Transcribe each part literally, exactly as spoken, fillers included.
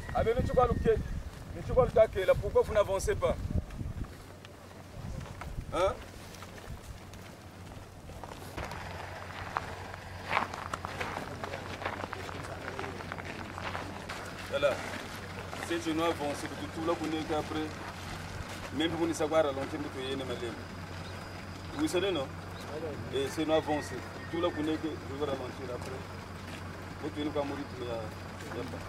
Ah mais tu vois le quai. Mais tu vois le quai là, pourquoi vous n'avancez pas? Hein? Voilà. Si tu nous avances, tout là, vous n'êtes qu'après. Même pour nous savoir à longtemps que vous êtes malade. Vous savez non? Et si nous avançons, tout là, vous n'êtes que vous allez ralentir après. Vous pouvez nous mourir, il n'y a pas.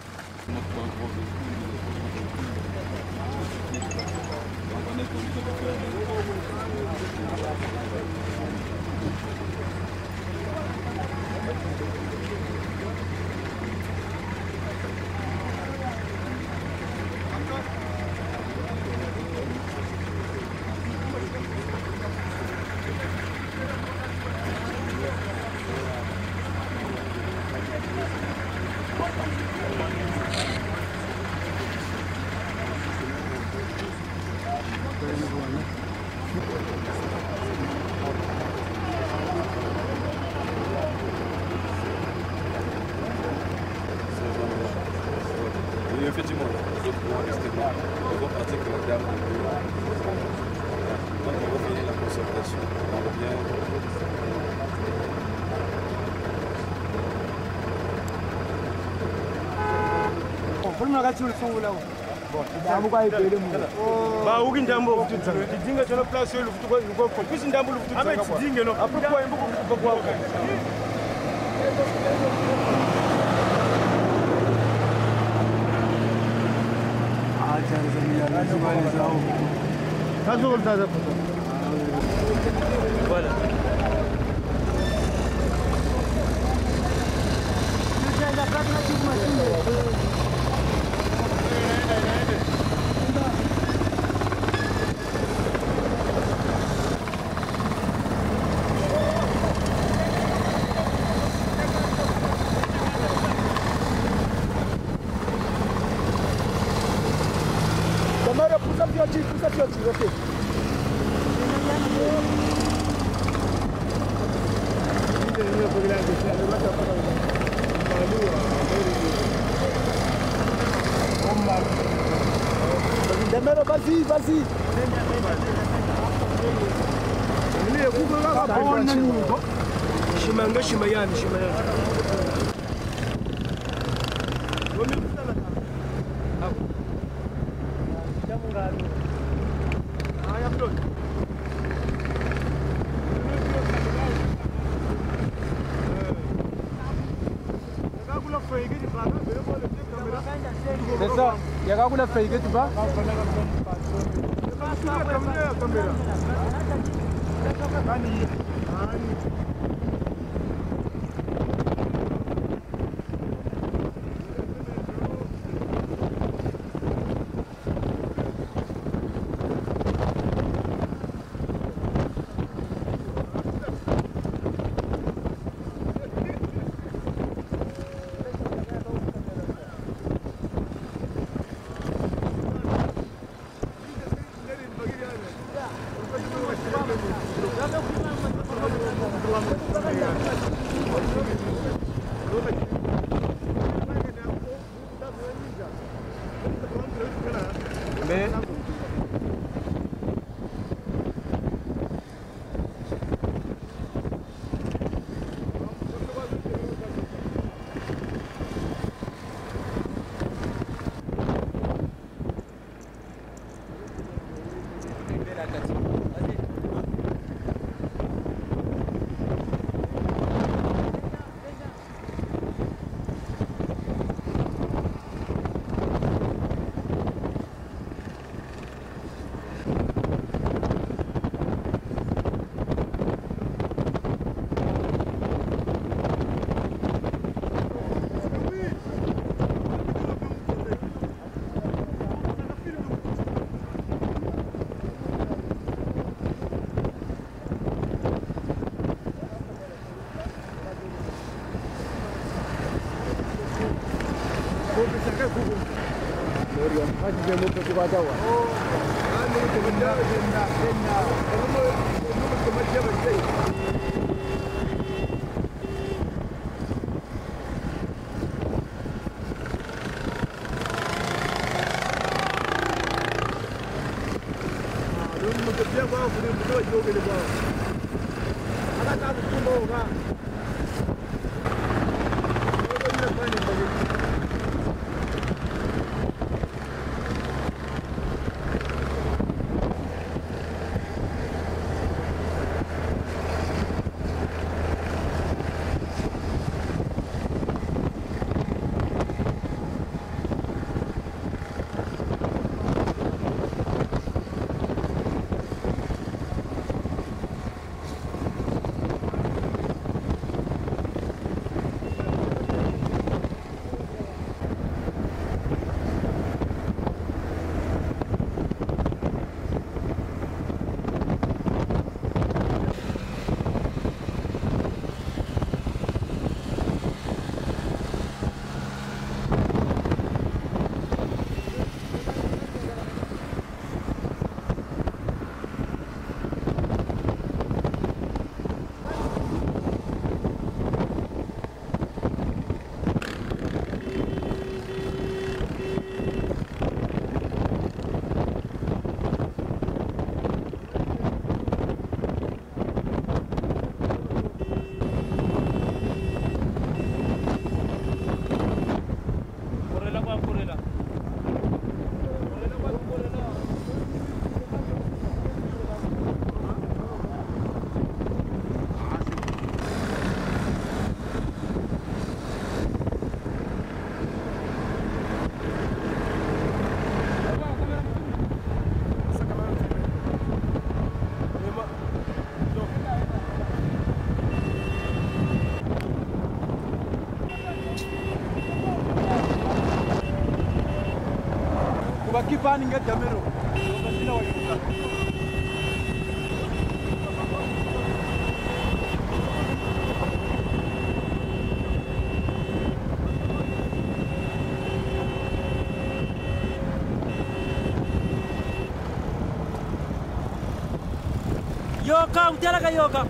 Oui, effectivement, les autres vont rester là. Ils vont partir que la dame. Donc, on va finir la concertation. On revient. Kuna kati ulifungu lao. Jambo kwa ipele mu. Ba uki ndambo kututsa. Tidinga tena place yo lufutu kwa kwa kwa. Kwisi ndambo lufutu kwa. Ame tidinga no. Apo kwa imbuko kwa kwa kwa. Ah, Tanzania lazima zao. Kazo ulitaza foto. Voilà. Nenda kwa machine. Kamera pusa pioti, pusa pioti, ok. Kamera, vas-y, vas-y. Shimanga, shimayani, shimayani. C'est ça, il y a quoi la feuille que tu vas? Mais pia kwa kule mtoto yoke le kwa akata kutumba oga ile fanya ndio Kipani ngeta mero. Basila wayuka. Yoka, utela ka yoka.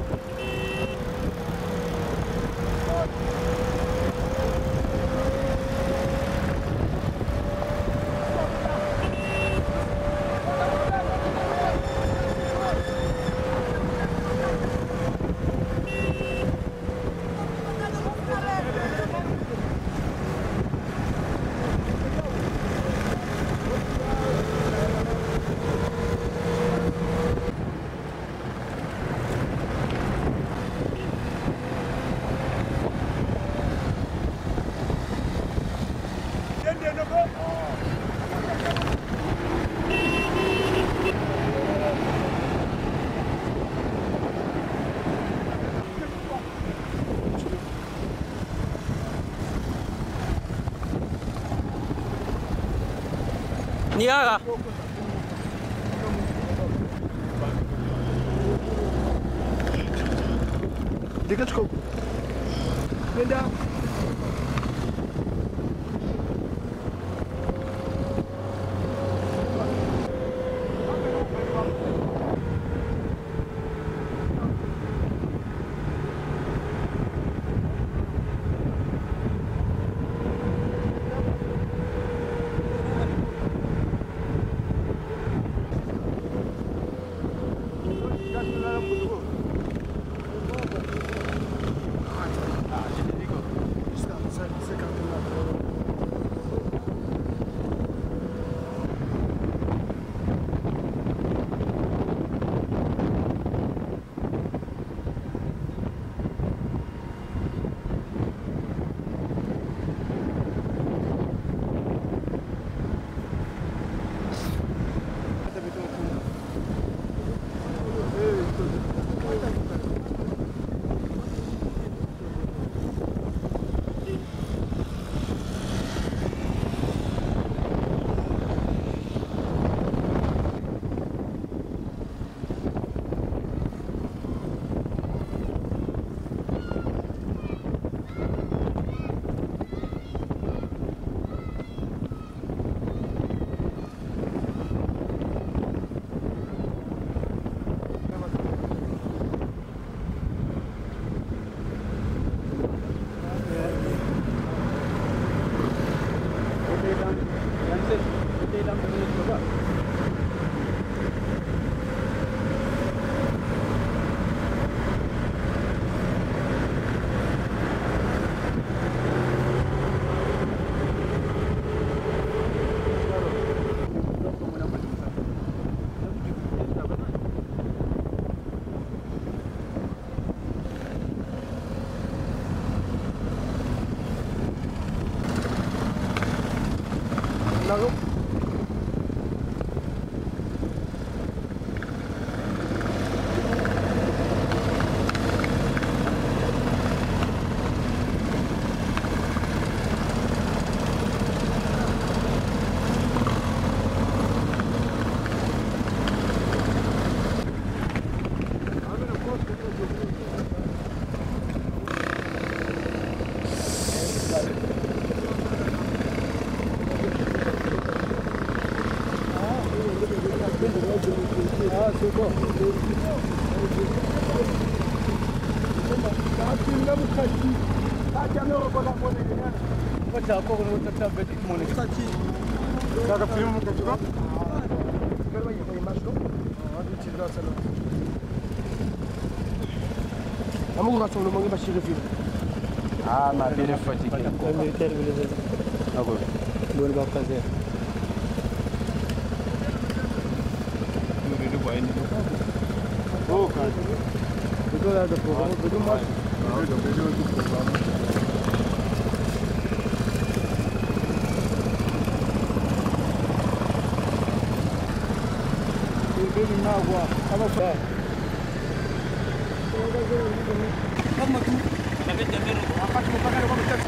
Ni aga. Dikkat çık. Neden? Ah, ma belle fatiguée. Le militaire, il est là. Ah bon. Bonne vacances. Oh, quand même. C'est là, d'accord. C'est dommage. Ah, donc, je vais tout programmer. Je vais venir voir. Ça va faire. Comme tout. Ça va être bien. On va pas te faire comme ça.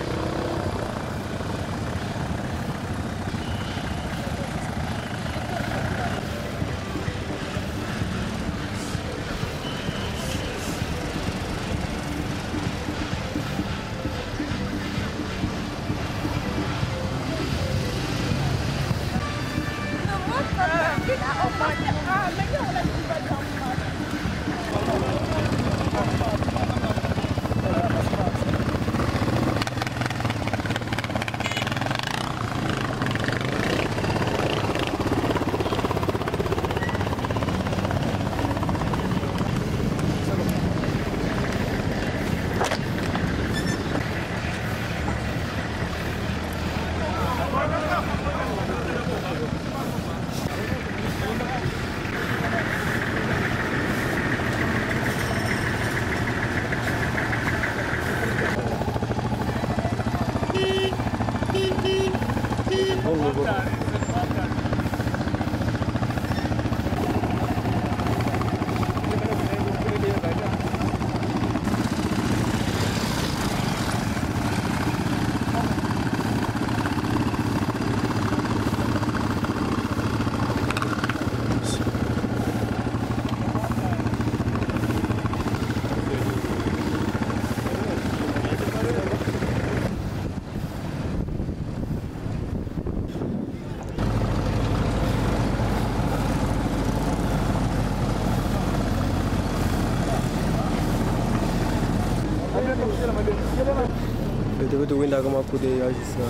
Betul-betul winda kama kude ya jisa.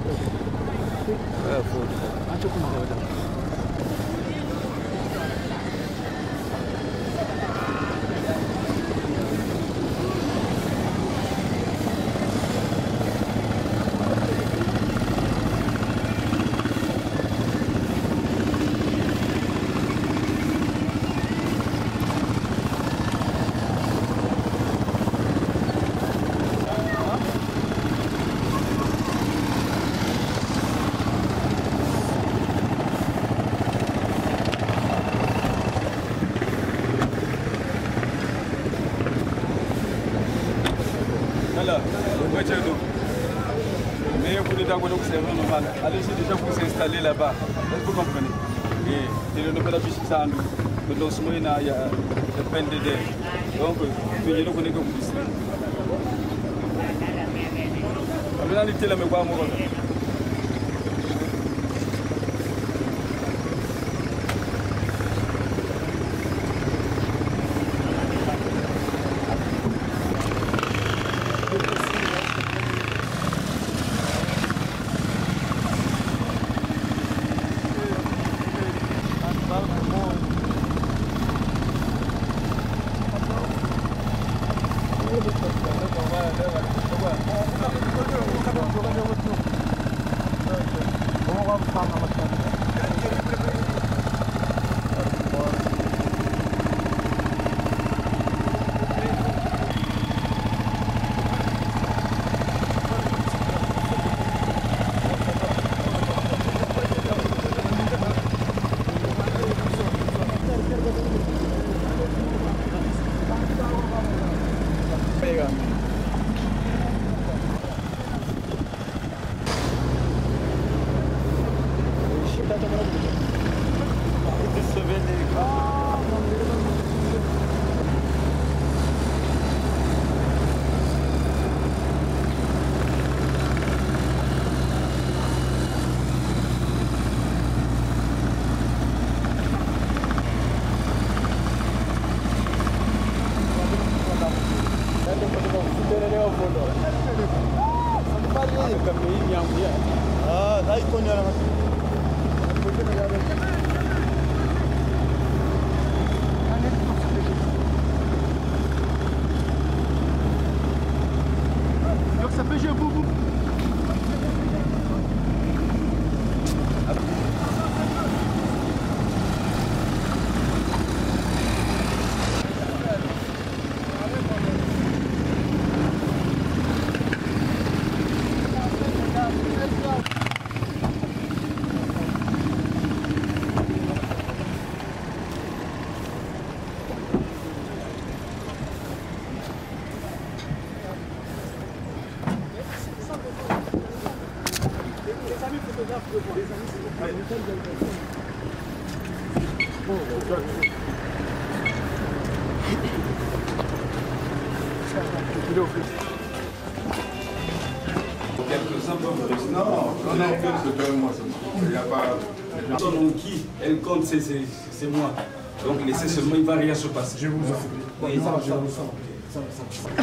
Ah, food. Acho kuma da. Mais vous êtes d'accord que c'est normal. Allez-y déjà pour s'installer là-bas. Vous comprenez? Et le nouvel habitude, ça nous donne ce moyen il y a peine d'aider. Donc, vous ne connaissez que vous dites. Vous allez la mémoire. Ça peut jouer beaucoup. Quelques-uns peuvent non, non, non, c'est pas moi, il n'y a pas. Donc qui elle compte, c'est moi. Donc laissez seulement, il ne va rien se passer. Je vous en prie. Oui, ça va, ça va, ça va.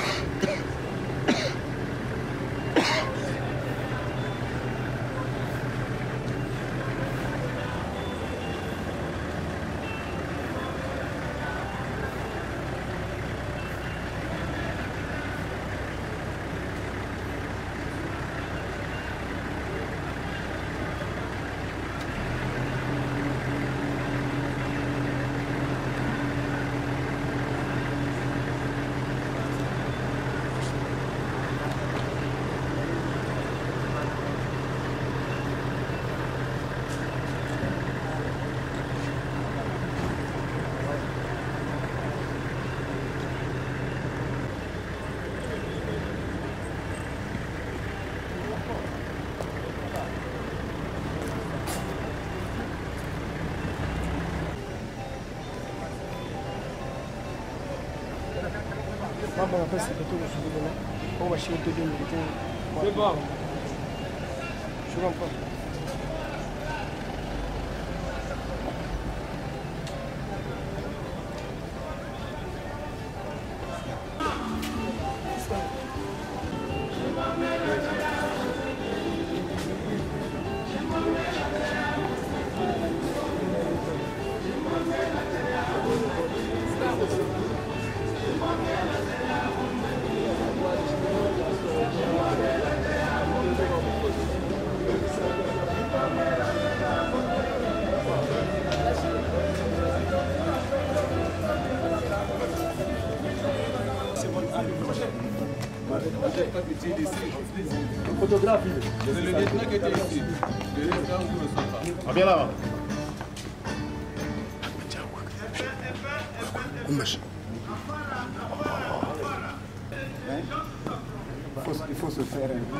Mambo na pesa kitu kushughulika na kwa mashine tu ndio kitu. Beba. Shukran kwa. Photographie. C'est le lieutenant qui était ici. Le lieutenant vous ne sont pas. Ah bien là. Il faut, il faut se faire un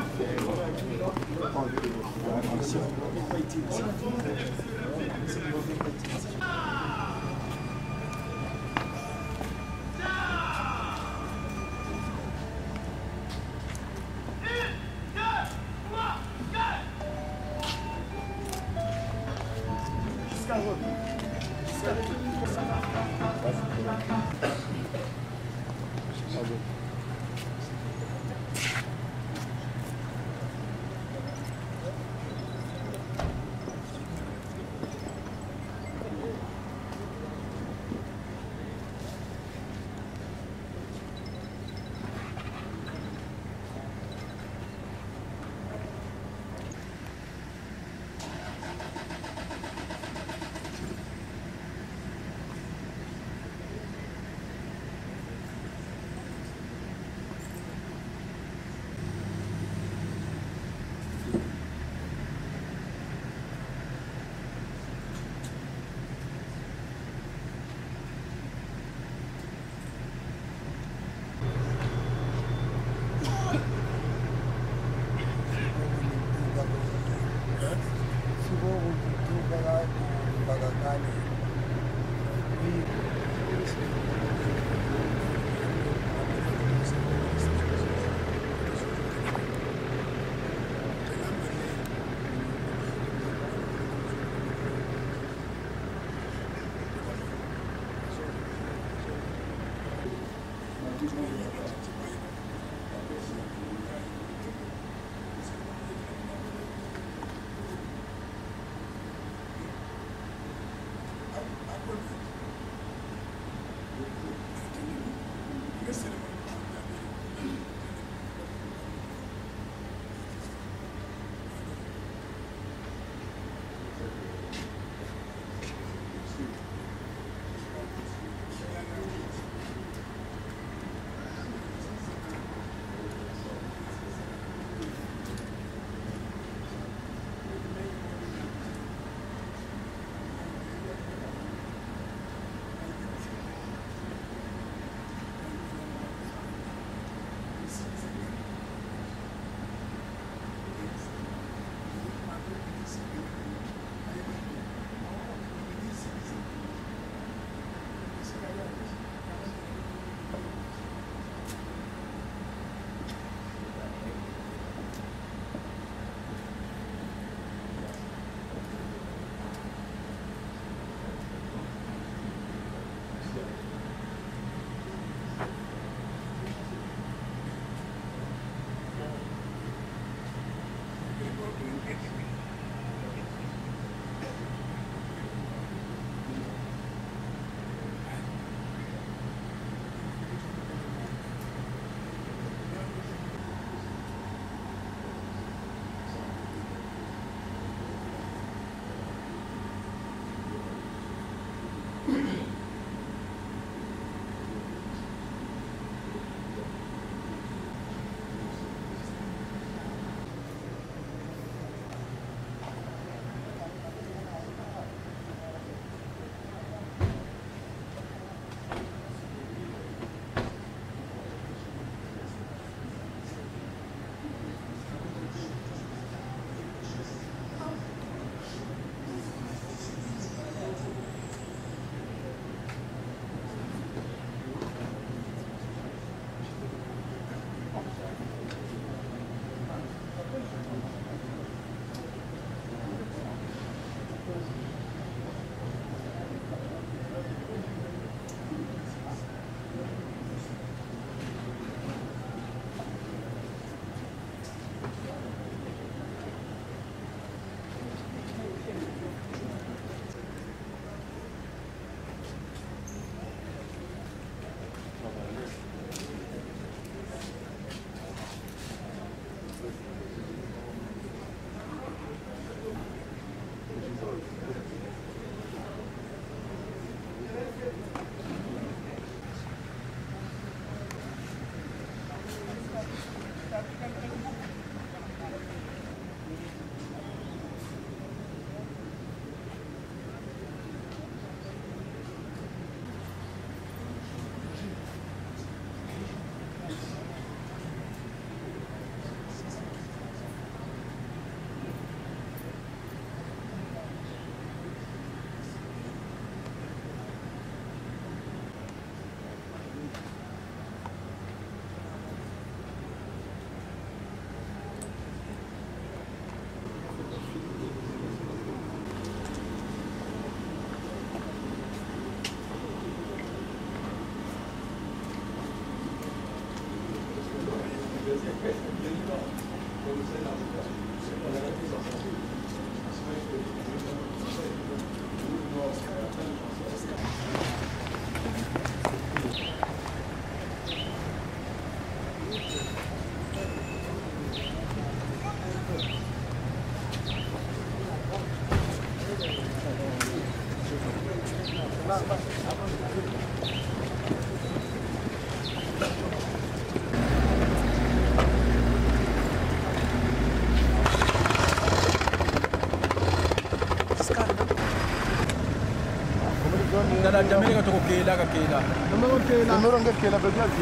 Dada jamii kutoka Kela ka Kela. Numero Kela. Numero nga Kela bajaji.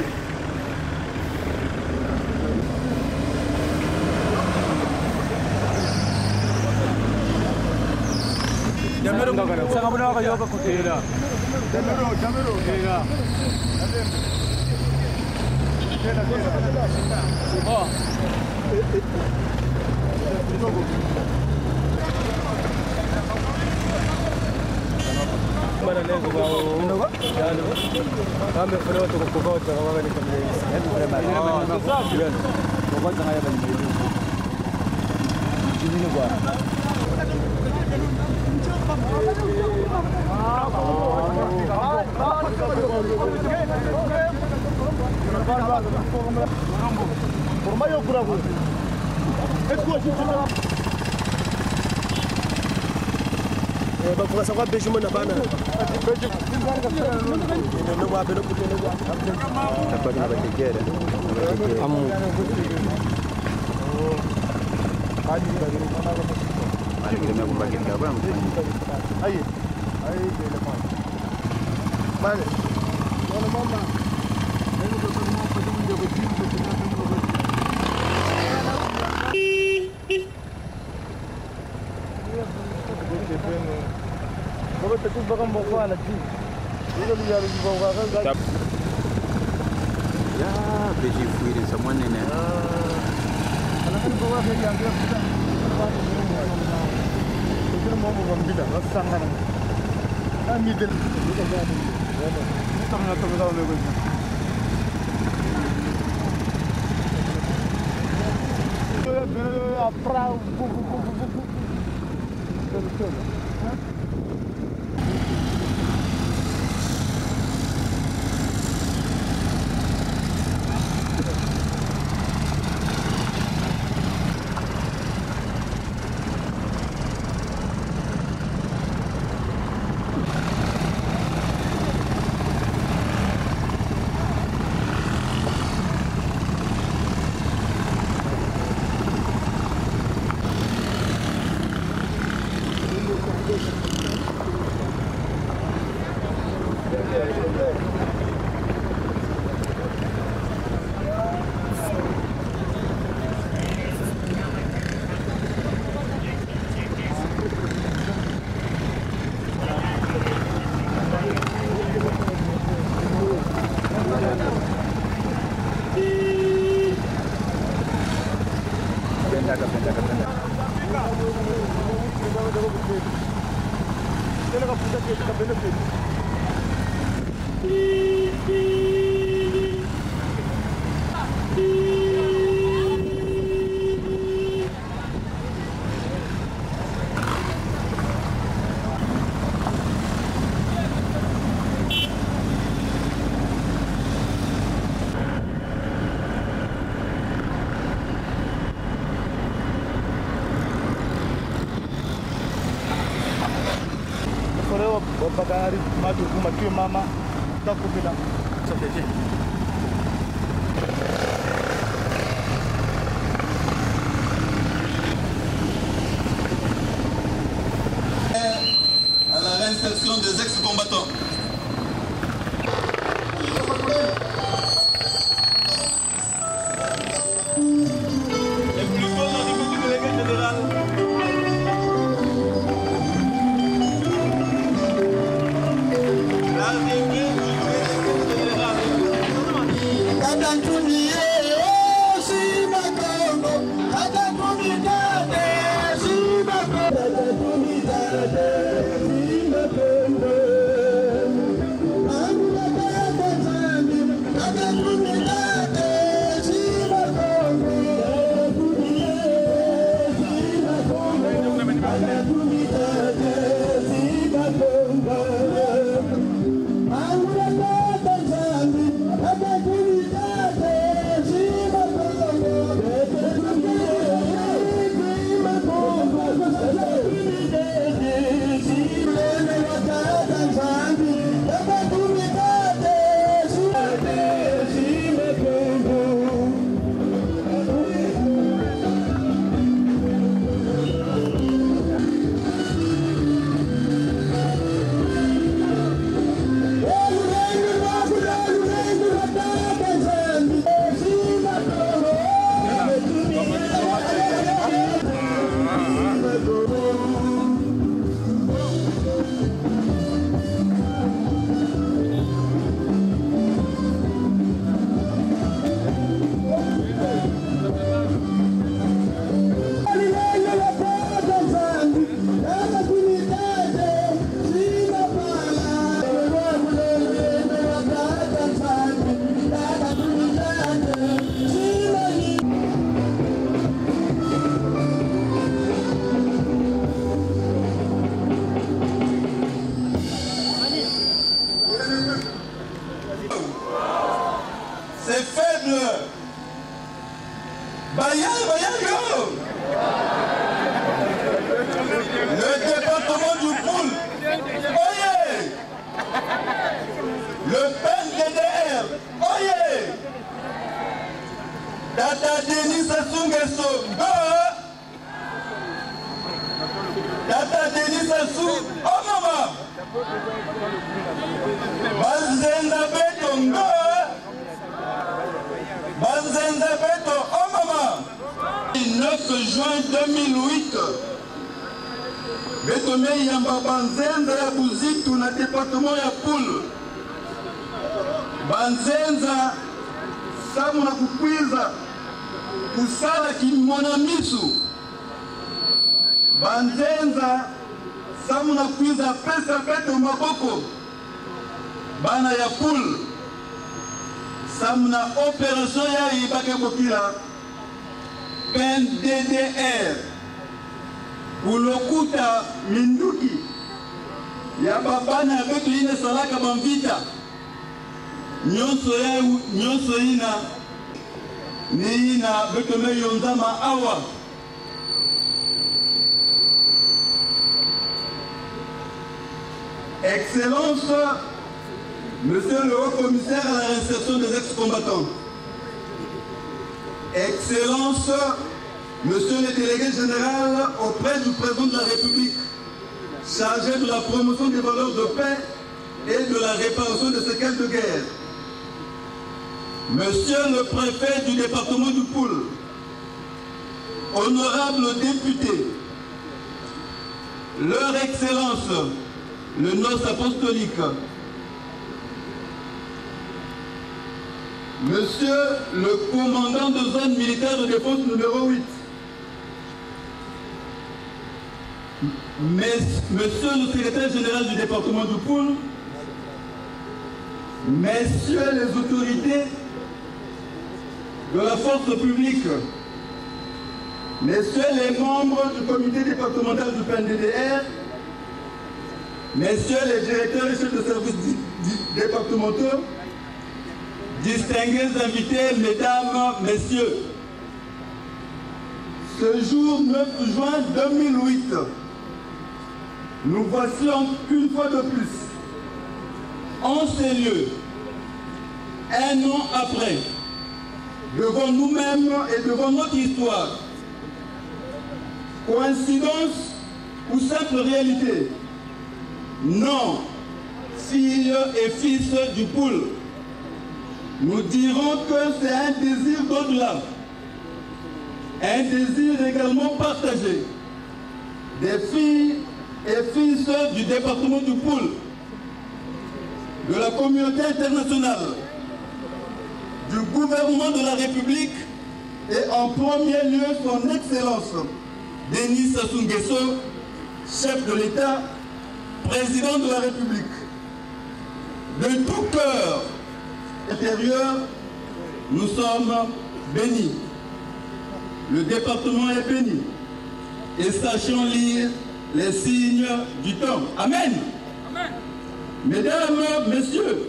Jamiro sanga muna ka yoga ko Kela. Jamiro, Jamiro. Kela. Kela, Kela. Oh. Mana leo kwa ndogo yani kama fere watu kwa kwa kwa wao ni kama hivi yani fere mali kwa kwa kwa haya bali hivi ni kwa por mayo bravo bakugasa kwa beji mona bana beji no wa beno kutene kwa kwa na bategera amu hadi bagi mana kwa hadi kile mwa kumbaki ngaba ayi ayi bele kwa bale wala mama ndio kwa sababu kwa sababu ndio kwa Kalau tak cuba kan bawa lagi, ini dia harus bawa kan. Ya, biji fuiri semua ni ni. Kalau kan bawa lagi yang dia kita, kita mau bawa kita, rasang kan. Ah, middle, kita jadi. Ini tak nak tahu tahu lagi. Apa? Buku buku buku. Betul. Bagari madu kumakiwa mama takubila safeje à la réinsertion des ex-combattants. Et plus fort dans le délégué général. L'arrivée du délégué général. Sassou Omama. Banzenza Beto Ngo. Banzenza Beto Omama. neuf juin deux mille huit. Beto Meyamba Banzenza ya Buzitu na département ya Poul. Banzenza samu na kukwiza kusala kimona misu. Banzenza samu na kukwiza pesa Beto maboko. Bana ya Poul samu na operation ya ibake bokila P N D D R ulokuta minduki ya babana ya Beto ine salaka bamvita nyonso ya nyonso ina ni ina Beto Meyonzama awa. Excellence, Monsieur le Haut-Commissaire à la réinsertion des ex-combattants. Excellence, Monsieur le Délégué Général auprès du Président de la République, chargé de la promotion des valeurs de paix et de la réparation des séquelles de guerre. Monsieur le Préfet du département du Poul, honorables députés, Leur Excellence, le nonce apostolique, Monsieur le commandant de zone militaire de défense numéro huit, Monsieur le secrétaire général du département du Poul, Messieurs les autorités de la force publique, Messieurs les membres du comité départemental du P N D D R, Messieurs les directeurs et chefs de services départementaux, distingués invités, Mesdames, Messieurs, ce jour neuf juin deux mille huit, nous voici une fois de plus, en ces lieux, un an après, devant nous-mêmes et devant notre histoire. Coïncidence ou simple réalité? Non, filles et fils du Poul. Nous dirons que c'est un désir d'au-delà, un désir également partagé des filles et fils du département du Poul, de la communauté internationale, du gouvernement de la République et en premier lieu son Excellence Denis Sassou Nguesso, chef de l'État, président de la République. De tout cœur intérieur, nous sommes bénis. Le département est béni. Et sachons lire les signes du temps. Amen. Amen. Mesdames, Messieurs,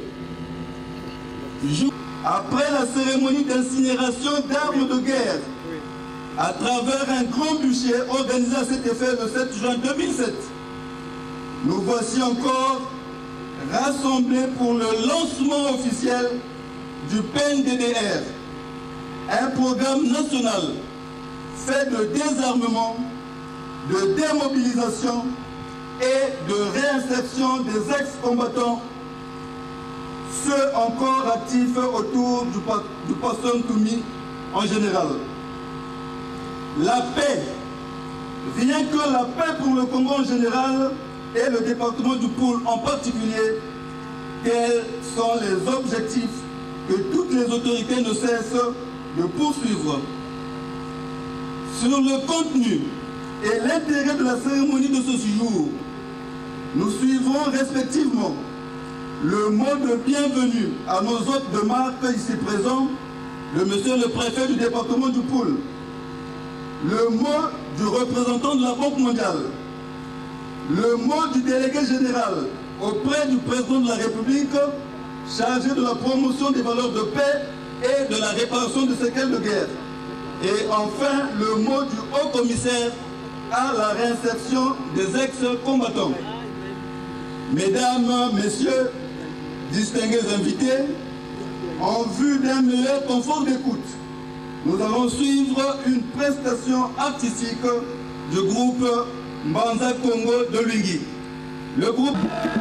après la cérémonie d'incinération d'armes de guerre, à travers un grand bûcher organisé à cet effet le sept juin deux mille sept, nous voici encore rassemblés pour le lancement officiel du P N D D R, un programme national fait de désarmement, de démobilisation et de réinsertion des ex-combattants, ceux encore actifs autour du, du Poisson Toumi en général. La paix, rien que la paix pour le Congo en général et le département du Poul en particulier, quels sont les objectifs que toutes les autorités ne cessent de poursuivre. Sur le contenu et l'intérêt de la cérémonie de ce jour, nous suivrons respectivement le mot de bienvenue à nos hôtes de marque ici présents, de Monsieur le Préfet du département du Poul, le mot du représentant de la Banque mondiale, le mot du délégué général auprès du président de la République chargé de la promotion des valeurs de paix et de la réparation de séquelles de guerre. Et enfin, le mot du haut-commissaire à la réinsertion des ex-combattants. Mesdames, Messieurs, distingués invités, en vue d'un meilleur confort d'écoute, nous allons suivre une prestation artistique du groupe Mbanza Congo de Lungui. Le groupe...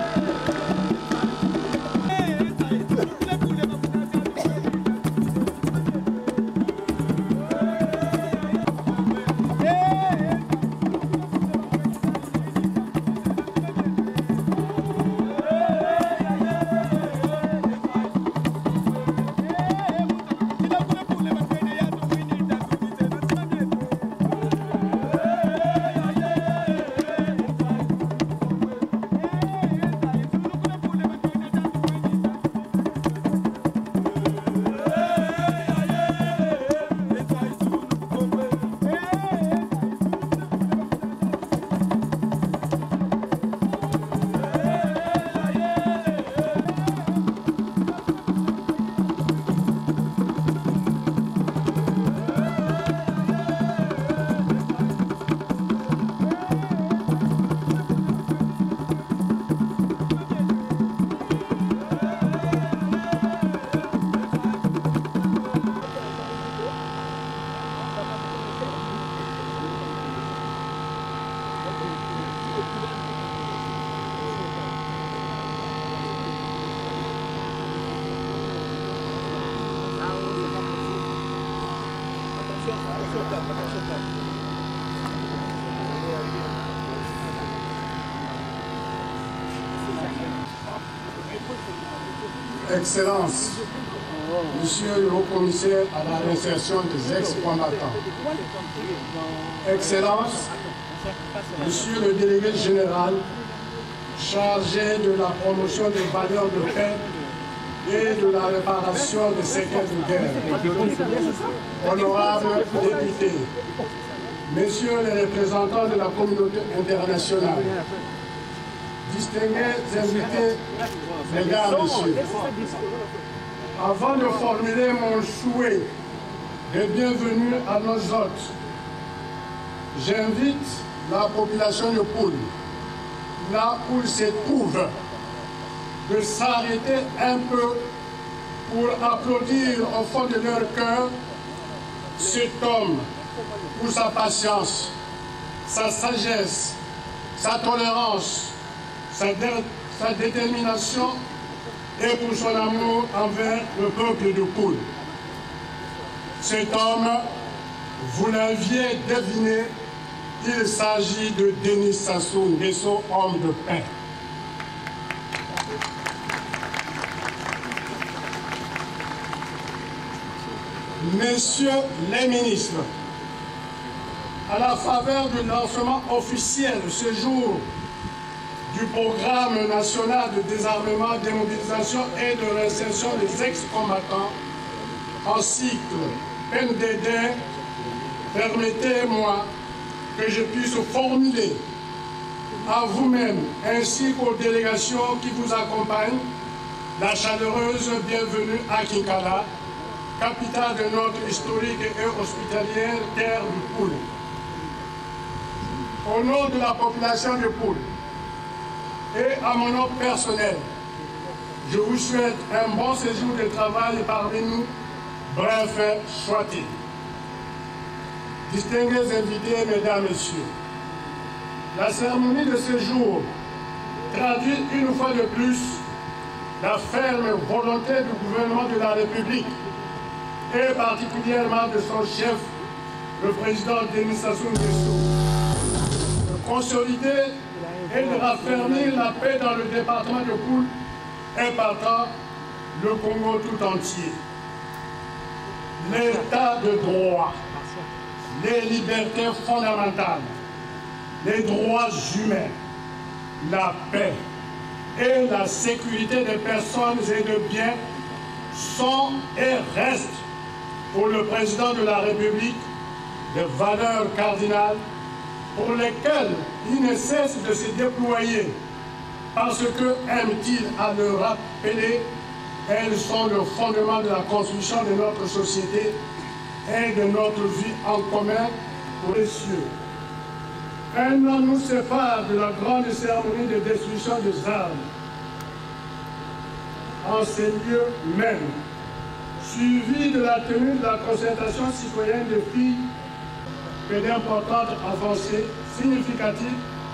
Excellences, Monsieur le Haut-Commissaire à la réinsertion des ex-combattants, Excellences, Monsieur le Délégué général chargé de la promotion des valeurs de paix et de la réparation des séquelles de guerre, honorables députés, Messieurs les représentants de la communauté internationale, distingués invités, mesdames, messieurs, avant de formuler mon souhait de bienvenue à nos hôtes, j'invite la population de Poul, là où ils se trouvent, de s'arrêter un peu pour applaudir au fond de leur cœur cet homme pour sa patience, sa sagesse, sa tolérance, sa, dé sa détermination et pour son amour envers le peuple de Poul. Cet homme, vous l'aviez deviné, il s'agit de Denis Sassou Nguesso, homme de paix. Messieurs les ministres, à la faveur du lancement officiel ce jour du programme national de désarmement, démobilisation et de réinsertion des ex-combattants en cycle P N D D, permettez-moi que je puisse formuler à vous-même ainsi qu'aux délégations qui vous accompagnent la chaleureuse bienvenue à Kinkala, capitale de notre historique et hospitalière terre du Poul. Au nom de la population de Poul et à mon nom personnel, je vous souhaite un bon séjour de travail parmi nous, bref soit-il. Distingués invités, mesdames, messieurs, la cérémonie de ce jour traduit une fois de plus la ferme volonté du gouvernement de la République et particulièrement de son chef, le président Denis Sassou Nguesso, de consolider et de raffermir la paix dans le département de Poul et partant le Congo tout entier. L'état de droit, les libertés fondamentales, les droits humains, la paix et la sécurité des personnes et des biens sont et restent pour le président de la République des valeurs cardinales pour lesquelles il ne cesse de se déployer parce que, aime-t-il à le rappeler, elles sont le fondement de la construction de notre société et de notre vie en commun pour les cieux. Un an nous sépare de la grande cérémonie de destruction des armes. En ces lieux mêmes, suivi de la tenue de la concertation citoyenne des filles, que d'importantes avancées significatives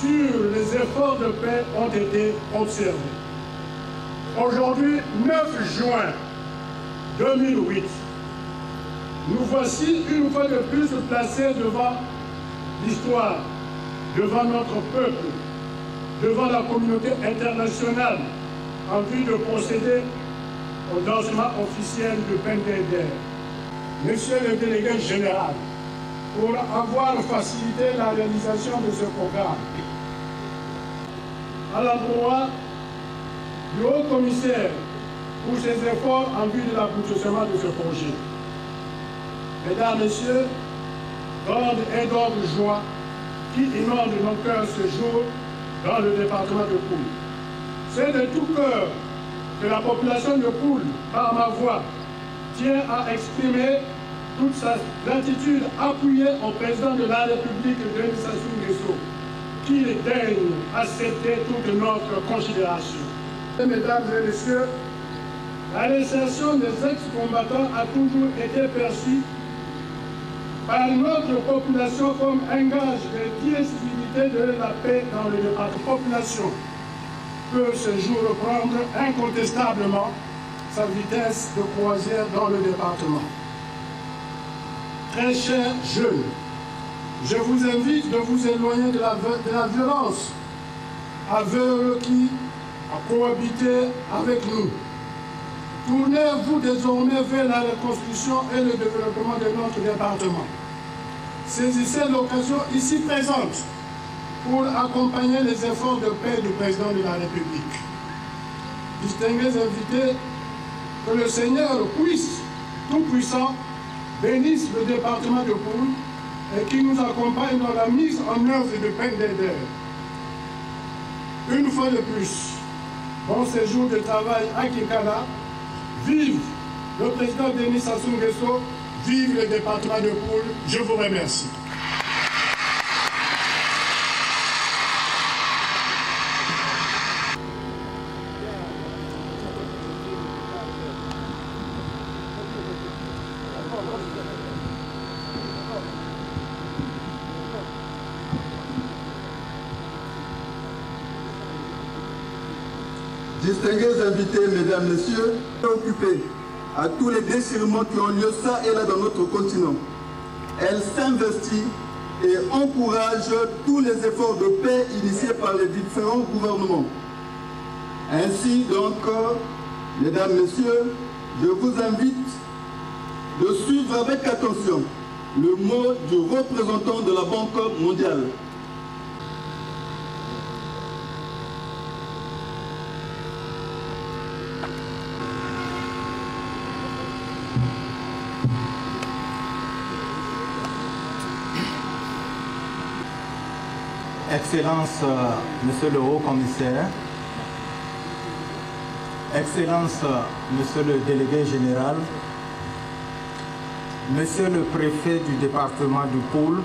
sur les efforts de paix ont été observés. Aujourd'hui, neuf juin deux mille huit, nous voici une fois de plus placés devant l'histoire, devant notre peuple, devant la communauté internationale, en vue de procéder au lancement officiel du P N D D R. Monsieur le délégué général, pour avoir facilité la réalisation de ce programme, à l'endroit du haut commissaire pour ses efforts en vue de l'aboutissement de ce projet. Mesdames, Messieurs, grande et d'ordre joie qui inonde nos cœurs ce jour dans le département de Poul. C'est de tout cœur que la population de Poul, par ma voix, tient à exprimer toute sa gratitude appuyée au président de la République, Denis Sassou Nguesso, qui daigne accepter toute notre considération. Et mesdames et messieurs, la réinsertion des ex-combattants a toujours été perçue par notre population comme un gage de disponibilité de la paix dans le département. La population peut ce jour reprendre incontestablement sa vitesse de croisière dans le département. Très chers jeunes, je vous invite de vous éloigner de la, de la violence aveugle qui a cohabité avec nous. Tournez-vous désormais vers la reconstruction et le développement de notre département. Saisissez l'occasion ici présente pour accompagner les efforts de paix du président de la République. Distingués invités, que le Seigneur puisse, tout-puissant, bénisse le département de Poul et qui nous accompagne dans la mise en œuvre du P N D D R. Une fois de plus, bon séjour de travail à Kikala. Vive le président Denis Sassou Nguesso, vive le département de Poul. Je vous remercie. Distingués invités, mesdames, messieurs, préoccupés à tous les déchirements qui ont lieu ça et là dans notre continent. Elle s'investit et encourage tous les efforts de paix initiés par les différents gouvernements. Ainsi donc, mesdames, messieurs, je vous invite de suivre avec attention le mot du représentant de la Banque mondiale. Excellence, euh, Monsieur le Haut-Commissaire, Excellence, euh, Monsieur le Délégué Général, Monsieur le Préfet du département du Poul,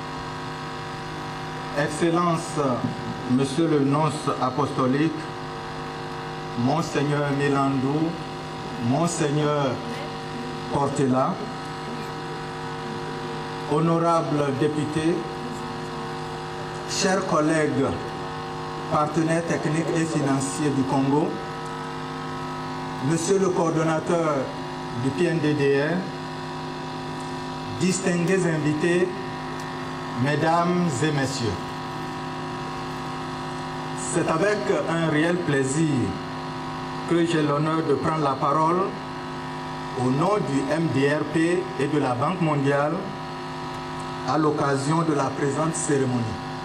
Excellence, euh, Monsieur le Nonce apostolique, Monseigneur Mélandou, Monseigneur Portela, honorables députés, chers collègues, partenaires techniques et financiers du Congo, Monsieur le coordonnateur du P N D D R, distingués invités, mesdames et messieurs, c'est avec un réel plaisir que j'ai l'honneur de prendre la parole au nom du M D R P et de la Banque mondiale à l'occasion de la présente cérémonie.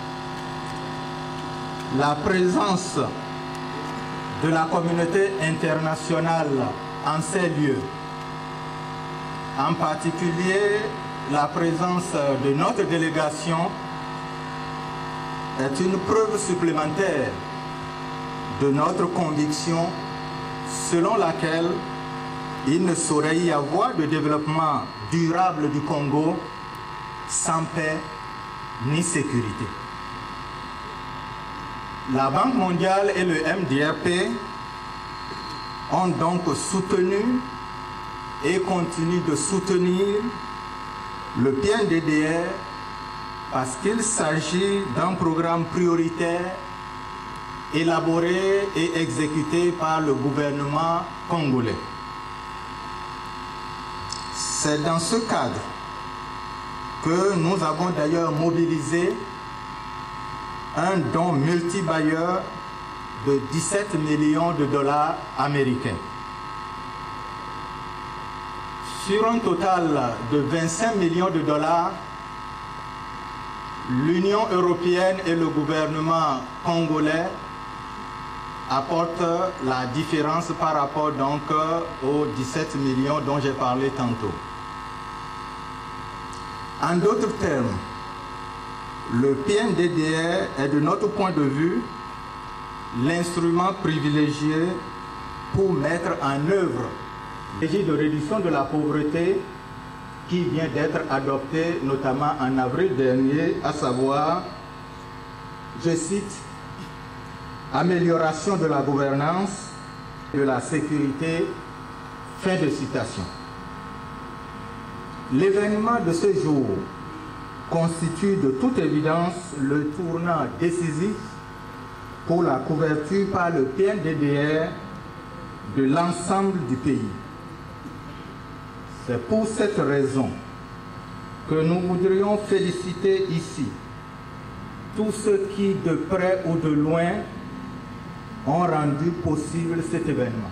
La présence de la communauté internationale en ces lieux, en particulier la présence de notre délégation, est une preuve supplémentaire de notre conviction selon laquelle il ne saurait y avoir de développement durable du Congo sans paix ni sécurité. La Banque mondiale et le M D R P ont donc soutenu et continuent de soutenir le P N D D R parce qu'il s'agit d'un programme prioritaire élaboré et exécuté par le gouvernement congolais. C'est dans ce cadre que nous avons d'ailleurs mobilisé un don multibailleur de dix-sept millions de dollars américains. Sur un total de vingt-cinq millions de dollars, l'Union européenne et le gouvernement congolais apportent la différence par rapport donc aux dix-sept millions dont j'ai parlé tantôt. En d'autres termes, le P N D D R est de notre point de vue l'instrument privilégié pour mettre en œuvre la stratégie de réduction de la pauvreté qui vient d'être adoptée notamment en avril dernier, à savoir, je cite, amélioration de la gouvernance et de la sécurité, fin de citation. L'événement de ce jour constitue de toute évidence le tournant décisif pour la couverture par le P N D D R de l'ensemble du pays. C'est pour cette raison que nous voudrions féliciter ici tous ceux qui, de près ou de loin, ont rendu possible cet événement.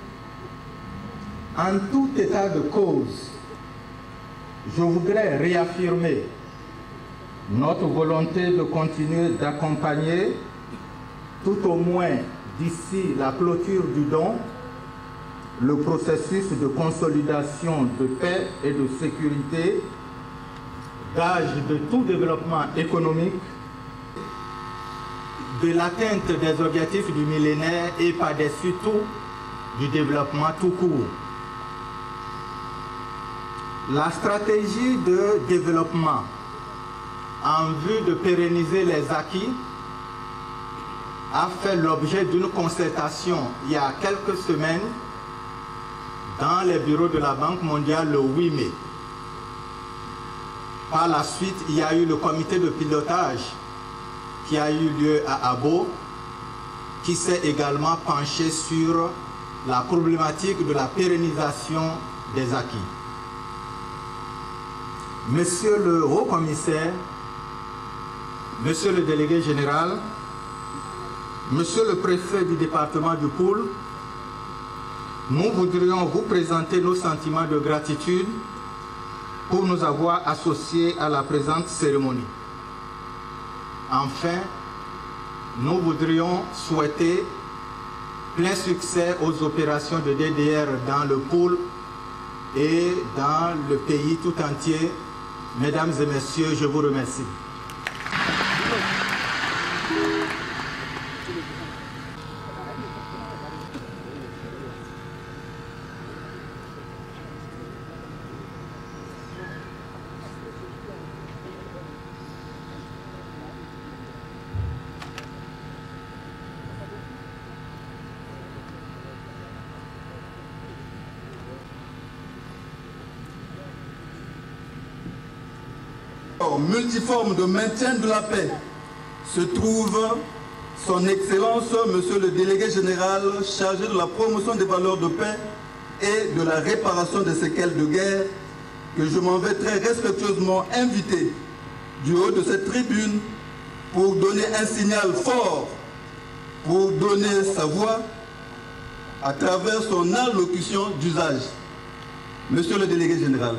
En tout état de cause, je voudrais réaffirmer notre volonté de continuer d'accompagner, tout au moins d'ici la clôture du don, le processus de consolidation de paix et de sécurité, gage de tout développement économique, de l'atteinte des objectifs du millénaire et par-dessus tout du développement tout court. La stratégie de développement en vue de pérenniser les acquis a fait l'objet d'une concertation il y a quelques semaines dans les bureaux de la Banque mondiale le huit mai. Par la suite, il y a eu le comité de pilotage qui a eu lieu à Abo, qui s'est également penché sur la problématique de la pérennisation des acquis. Monsieur le haut-commissaire, monsieur le délégué général, monsieur le préfet du département du Poul, nous voudrions vous présenter nos sentiments de gratitude pour nous avoir associés à la présente cérémonie. Enfin, nous voudrions souhaiter plein succès aux opérations de D D R dans le Poul et dans le pays tout entier. Mesdames et messieurs, je vous remercie. Multiforme de maintien de la paix se trouve son Excellence, Monsieur le délégué général chargé de la promotion des valeurs de paix et de la réparation des séquelles de guerre, que je m'en vais très respectueusement inviter du haut de cette tribune pour donner un signal fort, pour donner sa voix à travers son allocution d'usage. Monsieur le délégué général.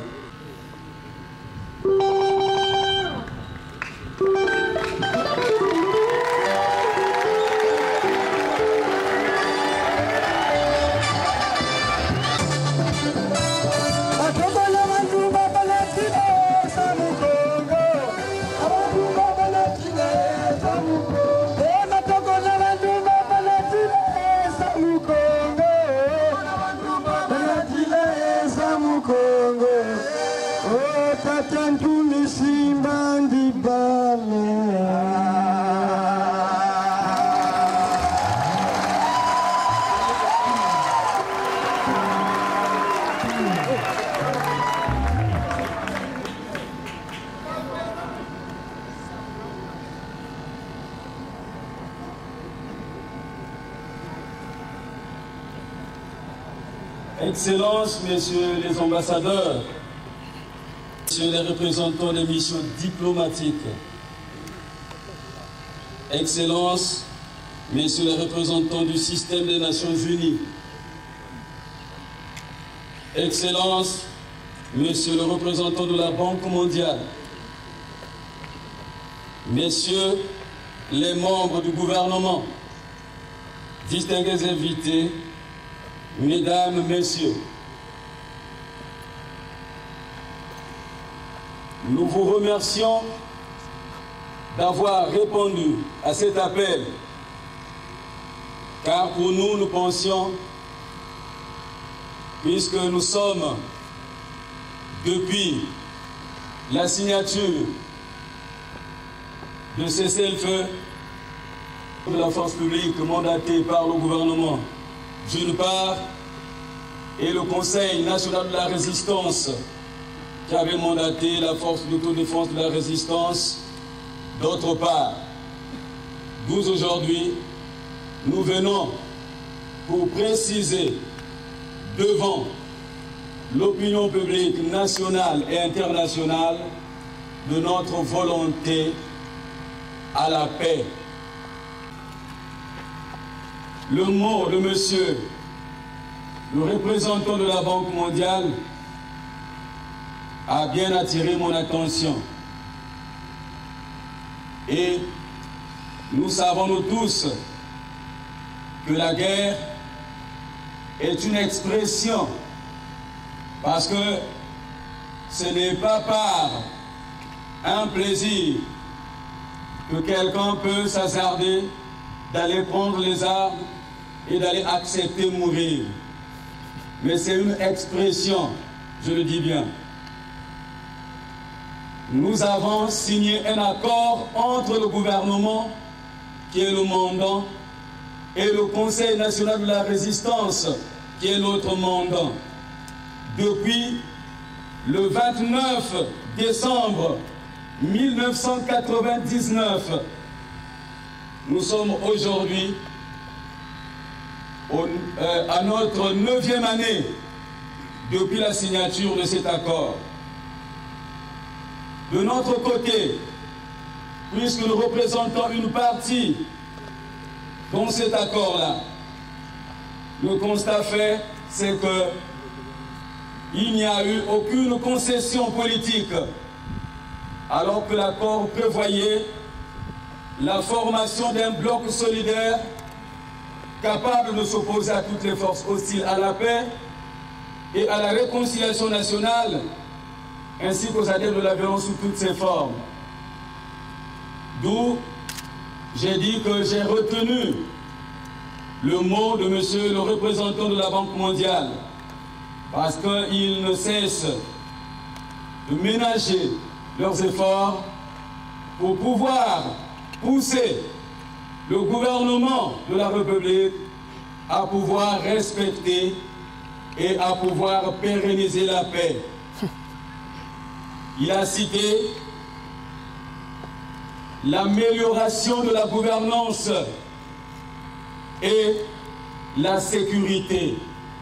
Congo. Excellences, Messieurs les ambassadeurs, Messieurs les représentants des missions diplomatiques, Excellences, Messieurs les représentants du système des Nations Unies, Excellences, Messieurs les représentants de la Banque mondiale, Messieurs les membres du gouvernement, distingués invités, Mesdames, Messieurs, nous vous remercions d'avoir répondu à cet appel, car pour nous, nous pensions, puisque nous sommes, depuis la signature de cessez-le-feu de la force publique mandatée par le gouvernement, d'une part, et le Conseil national de la résistance qui avait mandaté la force d'autodéfense de la résistance, d'autre part. D'où aujourd'hui, nous venons pour préciser devant l'opinion publique nationale et internationale de notre volonté à la paix. Le mot de monsieur le représentant de la Banque mondiale a bien attiré mon attention. Et nous savons nous tous que la guerre est une expression, parce que ce n'est pas par un plaisir que quelqu'un peut s'hasarder d'aller prendre les armes et d'aller accepter mourir. Mais c'est une expression, je le dis bien. Nous avons signé un accord entre le gouvernement, qui est le mandant, et le Conseil national de la résistance, qui est l'autre mandant. Depuis le vingt-neuf décembre mille neuf cent quatre-vingt-dix-neuf, nous sommes aujourd'hui euh, à notre neuvième année depuis la signature de cet accord. De notre côté, puisque nous représentons une partie dans cet accord-là, le constat fait, c'est que il n'y a eu aucune concession politique, alors que l'accord prévoyait la formation d'un bloc solidaire capable de s'opposer à toutes les forces hostiles à la paix et à la réconciliation nationale, ainsi qu'aux adeptes de la violence sous toutes ses formes. D'où j'ai dit que j'ai retenu le mot de monsieur le représentant de la Banque mondiale, parce qu'ils ne cessent de ménager leurs efforts pour pouvoir pousser le gouvernement de la République à pouvoir respecter et à pouvoir pérenniser la paix. Il a cité l'amélioration de la gouvernance et la sécurité.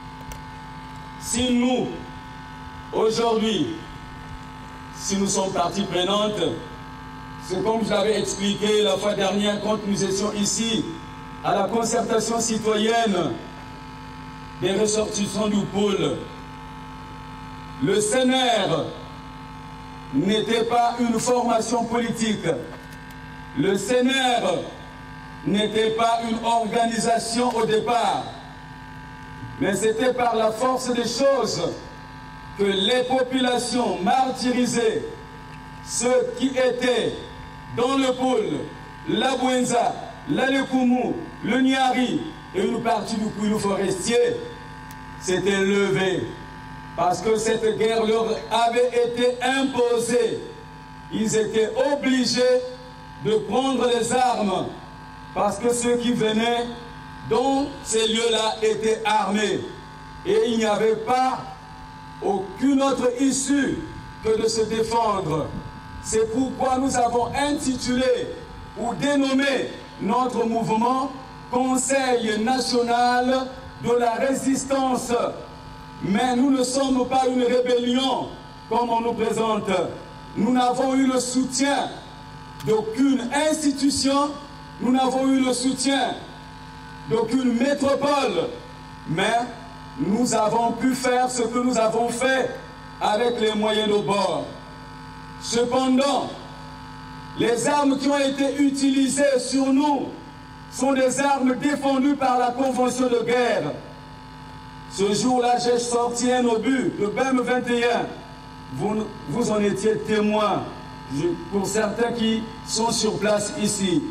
Si nous, aujourd'hui, si nous sommes partie prenante, c'est comme je l'avais expliqué la fois dernière quand nous étions ici à la concertation citoyenne des ressortissants du pôle. Le C N R n'était pas une formation politique. Le C N R n'était pas une organisation au départ. Mais c'était par la force des choses que les populations martyrisées, ceux qui étaient dans le pôle, la Bouenza, la Lekumu, le Niari et une partie du Kouilou forestier, s'étaient levés. Parce que cette guerre leur avait été imposée. Ils étaient obligés de prendre les armes parce que ceux qui venaient dans ces lieux-là étaient armés. Et il n'y avait pas aucune autre issue que de se défendre. C'est pourquoi nous avons intitulé ou dénommé notre mouvement Conseil national de la résistance. Mais nous ne sommes pas une rébellion, comme on nous présente. Nous n'avons eu le soutien d'aucune institution, nous n'avons eu le soutien d'aucune métropole, mais nous avons pu faire ce que nous avons fait avec les moyens de bord. Cependant, les armes qui ont été utilisées sur nous sont des armes défendues par la Convention de guerre. Ce jour-là, j'ai sorti un obus, le B E M vingt et un. Vous, vous en étiez témoin, je, pour certains qui sont sur place ici.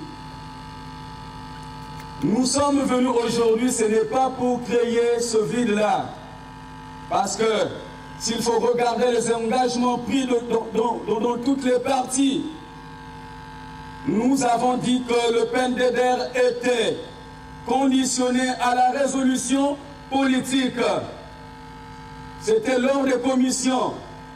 Nous sommes venus aujourd'hui, ce n'est pas pour créer ce vide-là. Parce que s'il faut regarder les engagements pris de, dans, dans, dans toutes les parties, nous avons dit que le P N D D R était conditionné à la résolution politique. C'était lors des commissions.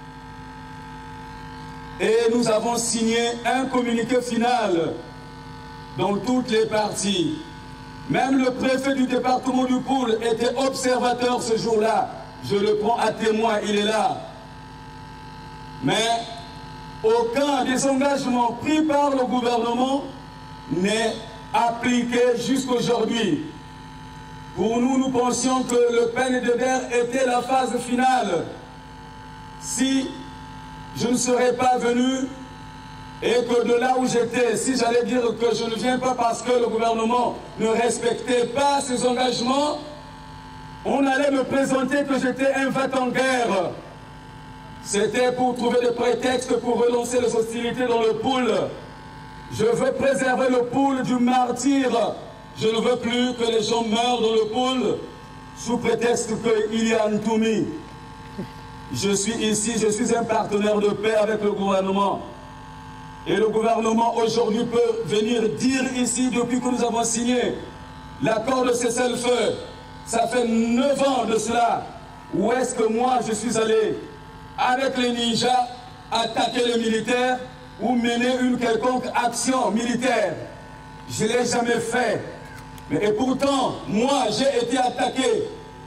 Et nous avons signé un communiqué final dans toutes les parties. Même le préfet du département du Poul était observateur ce jour-là. Je le prends à témoin, il est là. Mais aucun des engagements pris par le gouvernement n'est appliqué jusqu'aujourd'hui. Pour nous, nous pensions que le P N D D R était la phase finale. Si je ne serais pas venu et que de là où j'étais, si j'allais dire que je ne viens pas parce que le gouvernement ne respectait pas ses engagements, on allait me présenter que j'étais un va en guerre. C'était pour trouver des prétextes pour relancer les hostilités dans le Poul. Je veux préserver le Poul du martyre. Je ne veux plus que les gens meurent dans le Poul sous prétexte qu'il y a Ntoumi. Je suis ici, je suis un partenaire de paix avec le gouvernement. Et le gouvernement aujourd'hui peut venir dire ici, depuis que nous avons signé l'accord de cessez-le-feu, ça fait neuf ans de cela, où est-ce que moi je suis allé avec les ninjas attaquer les militaires ou mener une quelconque action militaire? Je ne l'ai jamais fait. Mais, et pourtant, moi j'ai été attaqué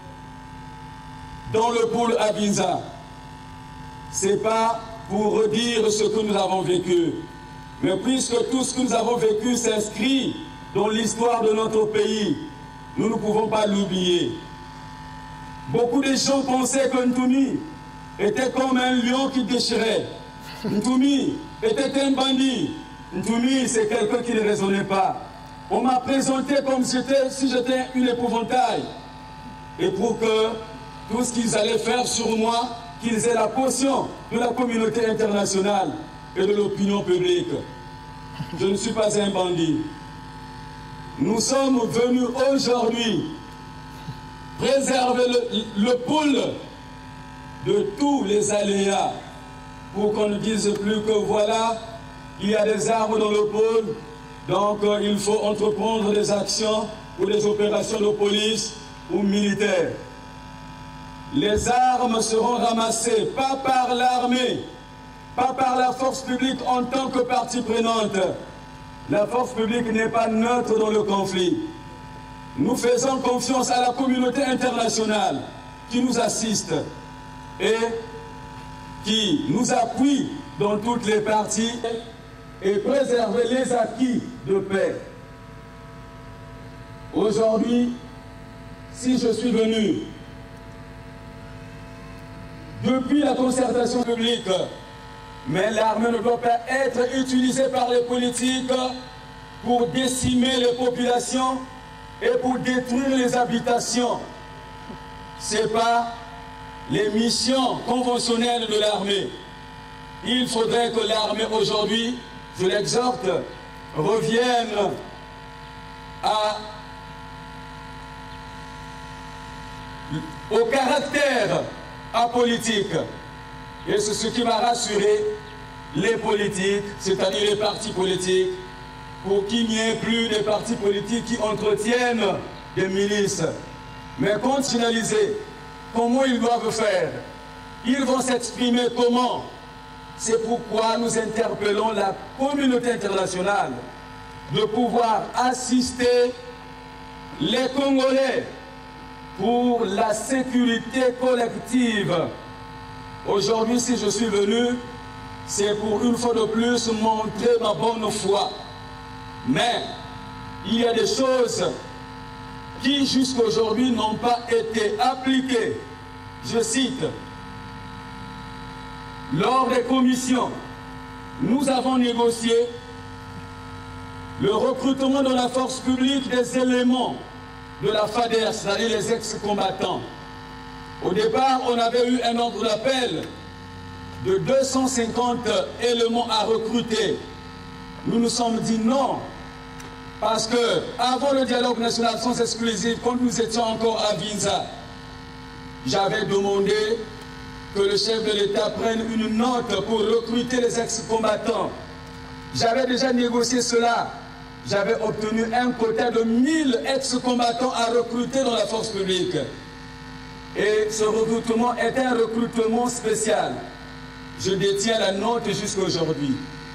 dans le Poul à Binza. Ce n'est pas pour redire ce que nous avons vécu, mais puisque tout ce que nous avons vécu s'inscrit dans l'histoire de notre pays, nous ne pouvons pas l'oublier. Beaucoup de gens pensaient que Ntoumi était comme un lion qui déchirait. Ntoumi était un bandit. Ntoumi, c'est quelqu'un qui ne raisonnait pas. On m'a présenté comme si j'étais une épouvantail. Et pour que tout ce qu'ils allaient faire sur moi, qu'ils aient la caution de la communauté internationale et de l'opinion publique. Je ne suis pas un bandit. Nous sommes venus aujourd'hui préserver le, le Poul de tous les aléas pour qu'on ne dise plus que voilà, il y a des arbres dans le Poul, donc euh, il faut entreprendre des actions ou des opérations de police ou militaires. Les armes seront ramassées, pas par l'armée, pas par la force publique en tant que partie prenante. La force publique n'est pas neutre dans le conflit. Nous faisons confiance à la communauté internationale qui nous assiste et qui nous appuie dans toutes les parties et préserver les acquis de paix. Aujourd'hui, si je suis venu depuis la concertation publique, mais l'armée ne doit pas être utilisée par les politiques pour décimer les populations et pour détruire les habitations. Ce n'est pas les missions conventionnelles de l'armée. Il faudrait que l'armée aujourd'hui, je l'exhorte, revienne à, au caractère apolitique. Et c'est ce qui va rassurer les politiques, c'est-à-dire les partis politiques, pour qu'il n'y ait plus de partis politiques qui entretiennent des milices. Mais quand finaliser, comment ils doivent faire? Ils vont s'exprimer comment? C'est pourquoi nous interpellons la communauté internationale de pouvoir assister les Congolais pour la sécurité collective. Aujourd'hui, si je suis venu, c'est pour une fois de plus montrer ma bonne foi. Mais il y a des choses qui jusqu'à aujourd'hui n'ont pas été appliquées. Je cite, lors des commissions, nous avons négocié le recrutement dans la force publique des éléments de la FADER, c'est-à-dire les ex-combattants. Au départ, on avait eu un ordre d'appel de deux cent cinquante éléments à recruter. Nous nous sommes dit non, parce que avant le dialogue national sans exclusif, quand nous étions encore à Vinza, j'avais demandé que le chef de l'État prenne une note pour recruter les ex-combattants. J'avais déjà négocié cela. J'avais obtenu un quota de mille ex-combattants à recruter dans la force publique. Et ce recrutement est un recrutement spécial. Je détiens la note jusqu'à aujourd'hui.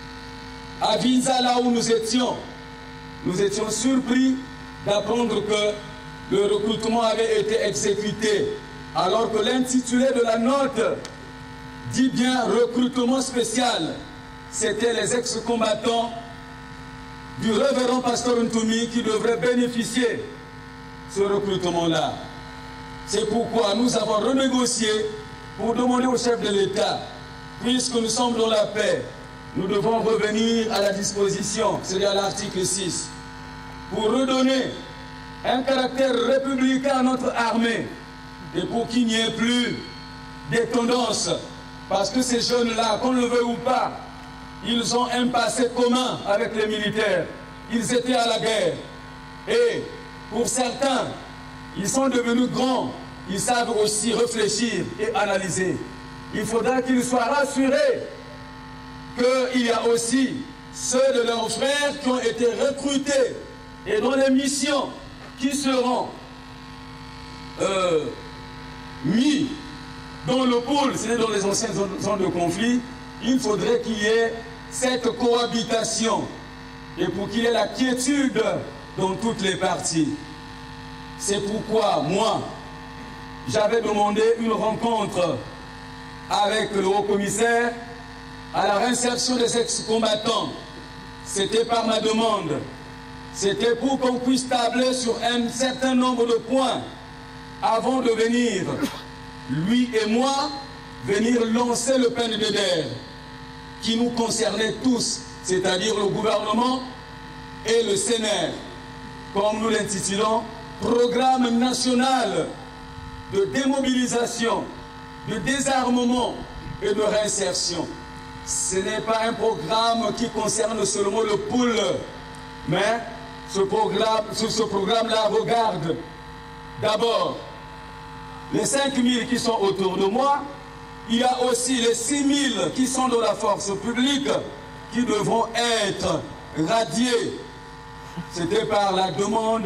À Vinza, là où nous étions, nous étions surpris d'apprendre que le recrutement avait été exécuté, alors que l'intitulé de la note dit bien recrutement spécial. C'était les ex-combattants du révérend pasteur Ntoumi qui devraient bénéficier de ce recrutement-là. C'est pourquoi nous avons renégocié pour demander au chef de l'État, puisque nous sommes dans la paix, nous devons revenir à la disposition, c'est-à-dire à l'article six, pour redonner un caractère républicain à notre armée et pour qu'il n'y ait plus des tendances. Parce que ces jeunes-là, qu'on le veuille ou pas, ils ont un passé commun avec les militaires. Ils étaient à la guerre. Et pour certains, ils sont devenus grands. Ils savent aussi réfléchir et analyser. Il faudra qu'ils soient rassurés qu'il y a aussi ceux de leurs frères qui ont été recrutés et dont les missions qui seront euh, mis dans le pôle, c'est-à-dire dans les anciennes zones de conflit. Il faudrait qu'il y ait cette cohabitation et pour qu'il y ait la quiétude dans toutes les parties. C'est pourquoi moi, j'avais demandé une rencontre avec le haut-commissaire à la réinsertion des ex-combattants. C'était par ma demande. C'était pour qu'on puisse tabler sur un certain nombre de points avant de venir, lui et moi, venir lancer le P N D D R qui nous concernait tous, c'est-à-dire le gouvernement et le C N R, comme nous l'intitulons, Programme national de démobilisation, de désarmement et de réinsertion. Ce n'est pas un programme qui concerne seulement le pool, mais ce programme, ce programme-là regarde d'abord les cinq mille qui sont autour de moi. Il y a aussi les six mille qui sont dans la force publique qui devront être radiés. C'était par la demande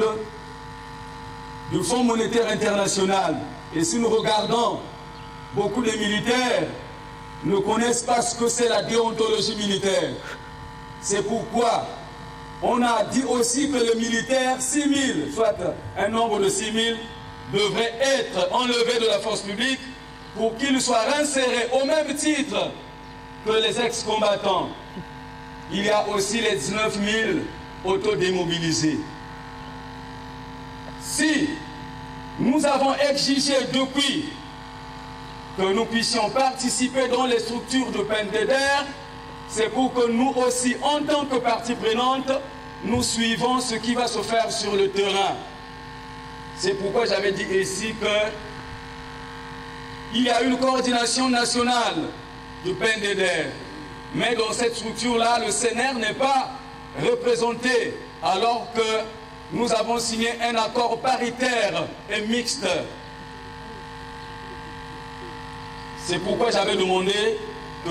du Fonds monétaire international. Et si nous regardons, beaucoup de militaires ne connaissent pas ce que c'est la déontologie militaire. C'est pourquoi on a dit aussi que les militaires, six mille, soit un nombre de six mille, devraient être enlevés de la force publique pour qu'ils soient réinsérés au même titre que les ex-combattants. Il y a aussi les dix-neuf mille autodémobilisés. Si nous avons exigé depuis que nous puissions participer dans les structures de P N D D R, c'est pour que nous aussi, en tant que partie prenante, nous suivons ce qui va se faire sur le terrain. C'est pourquoi j'avais dit ici que il y a une coordination nationale du P N D D R. Mais dans cette structure-là, le C N R n'est pas représenté, alors que nous avons signé un accord paritaire et mixte. C'est pourquoi j'avais demandé que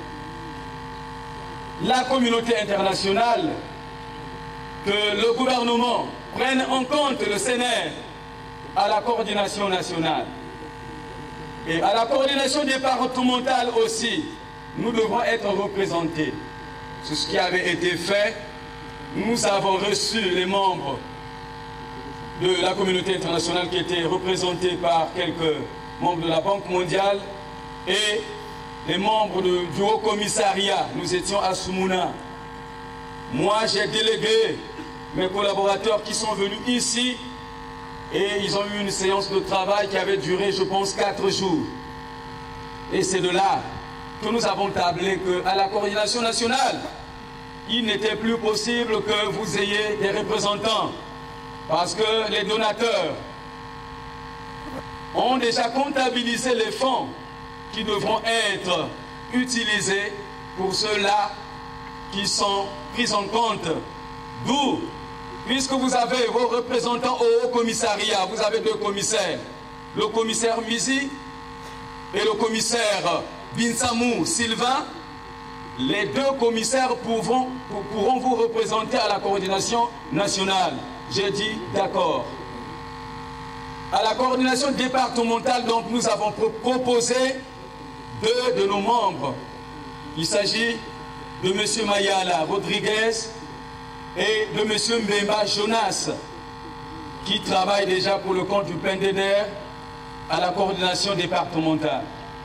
la communauté internationale, que le gouvernement prenne en compte le C N R à la coordination nationale. Et à la coordination départementale aussi, nous devons être représentés. C'est ce qui avait été fait. Nous avons reçu les membres de la communauté internationale qui était représentée par quelques membres de la Banque mondiale et les membres de, du Haut Commissariat. Nous étions à Soumouna. Moi, j'ai délégué mes collaborateurs qui sont venus ici et ils ont eu une séance de travail qui avait duré, je pense, quatre jours. Et c'est de là que nous avons tablé qu'à la coordination nationale, il n'était plus possible que vous ayez des représentants parce que les donateurs ont déjà comptabilisé les fonds qui devront être utilisés pour ceux-là qui sont pris en compte. D'où, puisque vous avez vos représentants au Haut Commissariat, vous avez deux commissaires, le commissaire Mizi et le commissaire Binsamou Sylvain, les deux commissaires pourront, pourront vous représenter à la coordination nationale. J'ai dit d'accord. À la coordination départementale, donc, nous avons proposé deux de nos membres. Il s'agit de M. Mayala Rodriguez et de M. Mbemba Jonas, qui travaillent déjà pour le compte du P N D D R à la coordination départementale.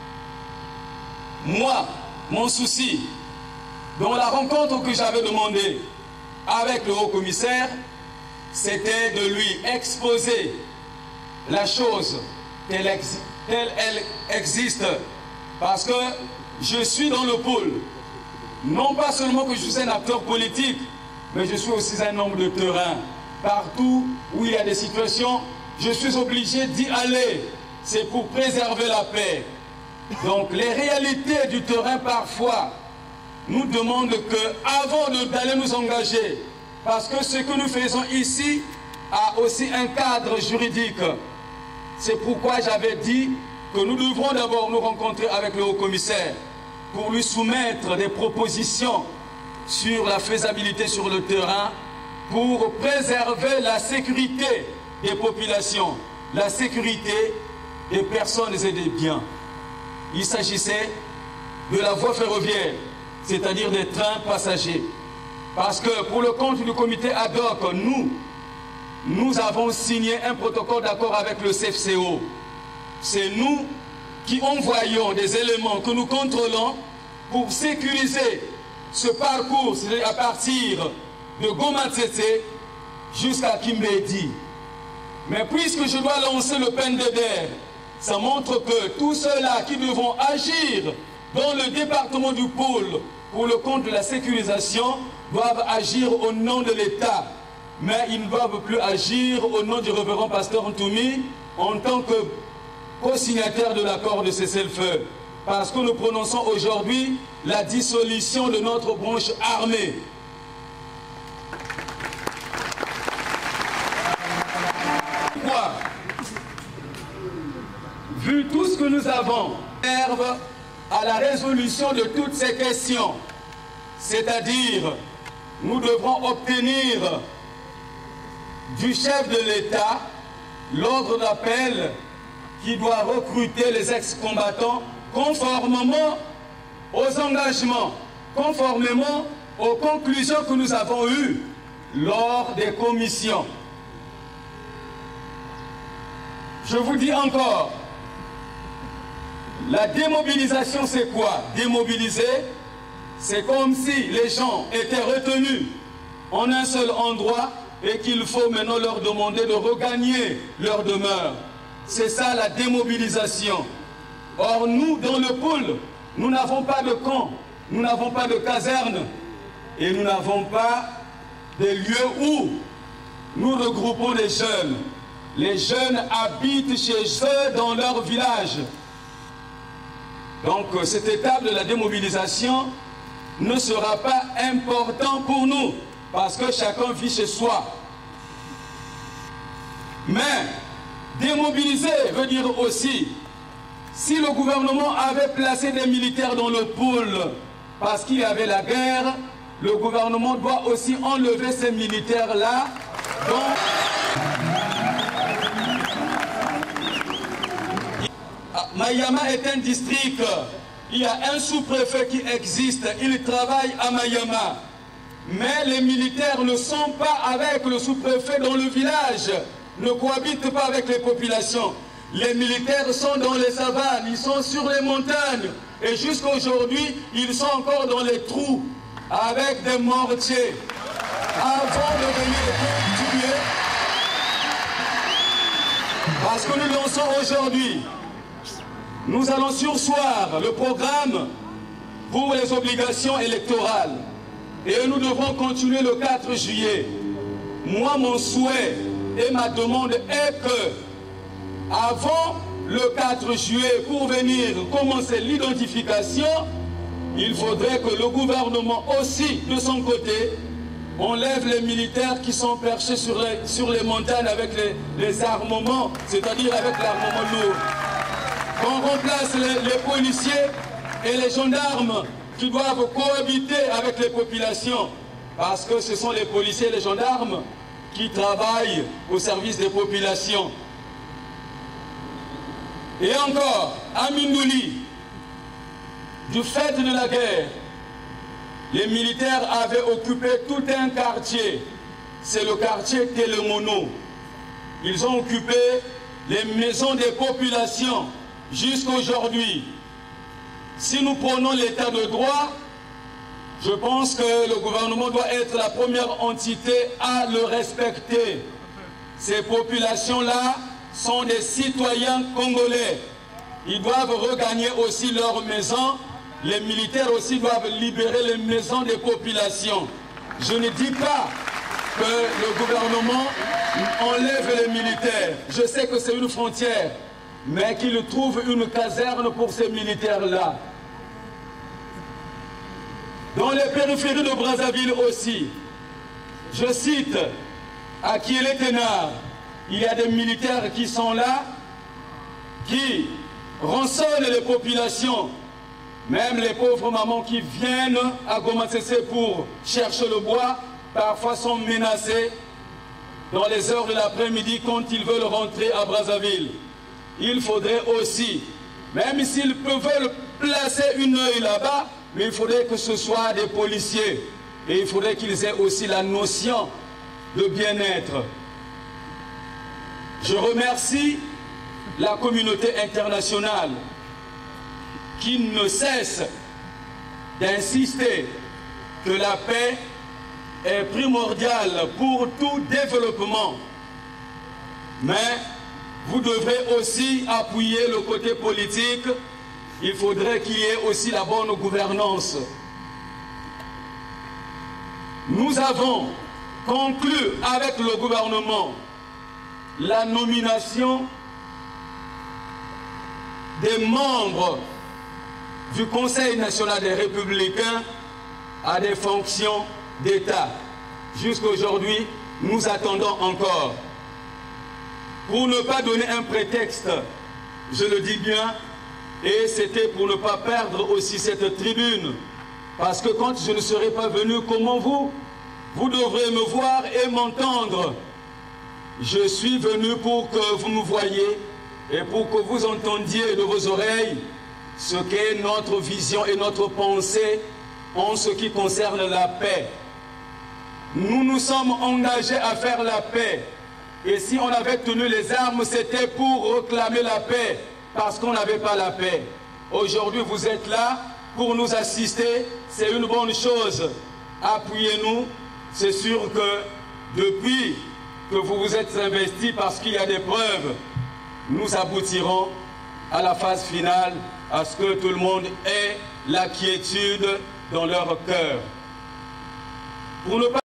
Moi, mon souci, dans la rencontre que j'avais demandée avec le haut-commissaire, c'était de lui exposer la chose telle, ex telle elle existe. Parce que je suis dans le pôle. Non pas seulement que je suis un acteur politique, mais je suis aussi un homme de terrain. Partout où il y a des situations, je suis obligé d'y aller. C'est pour préserver la paix. Donc les réalités du terrain parfois nous demandent que, avant d'aller nous engager, parce que ce que nous faisons ici a aussi un cadre juridique. C'est pourquoi j'avais dit que nous devrons d'abord nous rencontrer avec le haut-commissaire pour lui soumettre des propositions sur la faisabilité sur le terrain pour préserver la sécurité des populations, la sécurité des personnes et des biens. Il s'agissait de la voie ferroviaire, c'est-à-dire des trains passagers. Parce que pour le compte du comité ad hoc, nous, nous avons signé un protocole d'accord avec le C F C O. C'est nous qui envoyons des éléments que nous contrôlons pour sécuriser ce parcours, c'est-à-dire à partir de Goma Tsetse jusqu'à Kimbedi. Mais puisque je dois lancer le P N D D R, ça montre que tous ceux-là qui devront agir dans le département du pôle pour le compte de la sécurisation doivent agir au nom de l'État. Mais ils ne doivent plus agir au nom du révérend pasteur Ntoumi en tant que co-signataire de l'accord de cessez-le-feu. Parce que nous prononçons aujourd'hui la dissolution de notre branche armée. Pourquoi ? Vu tout ce que nous avons, serve à la résolution de toutes ces questions. C'est-à-dire, nous devrons obtenir du chef de l'État l'ordre d'appel qui doit recruter les ex-combattants conformément aux engagements, conformément aux conclusions que nous avons eues lors des commissions. Je vous dis encore, la démobilisation c'est quoi? Démobiliser, c'est comme si les gens étaient retenus en un seul endroit et qu'il faut maintenant leur demander de regagner leur demeure. C'est ça la démobilisation. Or nous, dans le pôle, nous n'avons pas de camp, nous n'avons pas de caserne et nous n'avons pas des lieux où nous regroupons les jeunes. Les jeunes habitent chez eux dans leur village. Donc cette étape de la démobilisation ne sera pas importante pour nous parce que chacun vit chez soi. Mais démobiliser veut dire aussi, si le gouvernement avait placé des militaires dans le pôle parce qu'il y avait la guerre, le gouvernement doit aussi enlever ces militaires-là. Mayama est un district, il y a un sous-préfet qui existe, il travaille à Mayama. Mais les militaires ne sont pas avec le sous-préfet dans le village. ne cohabitent pas avec les populations. Les militaires sont dans les savanes, ils sont sur les montagnes. Et jusqu'à aujourd'hui, ils sont encore dans les trous avec des mortiers. Avant de venir tuer, parce que nous lançons aujourd'hui, nous allons surseoir le programme pour les obligations électorales. Et nous devons continuer le quatre juillet. Moi, mon souhait et ma demande est que, avant le quatre juillet, pour venir commencer l'identification, il faudrait que le gouvernement aussi, de son côté, enlève les militaires qui sont perchés sur les, sur les montagnes avec les, les armements, c'est-à-dire avec l'armement lourd. Qu'on remplace les, les policiers et les gendarmes qui doivent cohabiter avec les populations, parce que ce sont les policiers et les gendarmes qui travaillent au service des populations. Et encore, à Mindouli, du fait de la guerre, les militaires avaient occupé tout un quartier. C'est le quartier Télémono. Ils ont occupé les maisons des populations jusqu'à aujourd'hui. Si nous prenons l'état de droit, je pense que le gouvernement doit être la première entité à le respecter. Ces populations-là sont des citoyens congolais. Ils doivent regagner aussi leurs maisons. Les militaires aussi doivent libérer les maisons des populations. Je ne dis pas que le gouvernement enlève les militaires. Je sais que c'est une frontière, mais qu'il trouve une caserne pour ces militaires-là. Dans les périphéries de Brazzaville aussi, je cite à Kiélé-Ténard, il y a des militaires qui sont là, qui rançonnent les populations, même les pauvres mamans qui viennent à Goma-Tsetse pour chercher le bois, parfois sont menacés dans les heures de l'après-midi quand ils veulent rentrer à Brazzaville. Il faudrait aussi, même s'ils peuvent placer une œil là-bas, mais il faudrait que ce soit des policiers. Et il faudrait qu'ils aient aussi la notion de bien-être. Je remercie la communauté internationale qui ne cesse d'insister que la paix est primordiale pour tout développement. Mais vous devrez aussi appuyer le côté politique. Il faudrait qu'il y ait aussi la bonne gouvernance. Nous avons conclu avec le gouvernement la nomination des membres du Conseil national des Républicains à des fonctions d'État. Jusqu'à aujourd'hui, nous attendons encore. Pour ne pas donner un prétexte, je le dis bien, et c'était pour ne pas perdre aussi cette tribune. Parce que quand je ne serai pas venu, comment vous, vous devrez me voir et m'entendre. Je suis venu pour que vous me voyiez et pour que vous entendiez de vos oreilles ce qu'est notre vision et notre pensée en ce qui concerne la paix. Nous nous sommes engagés à faire la paix. Et si on avait tenu les armes, c'était pour réclamer la paix, parce qu'on n'avait pas la paix. Aujourd'hui, vous êtes là pour nous assister, c'est une bonne chose. Appuyez-nous. C'est sûr que depuis que vous vous êtes investis, parce qu'il y a des preuves, nous aboutirons à la phase finale, à ce que tout le monde ait la quiétude dans leur cœur. Pour ne pas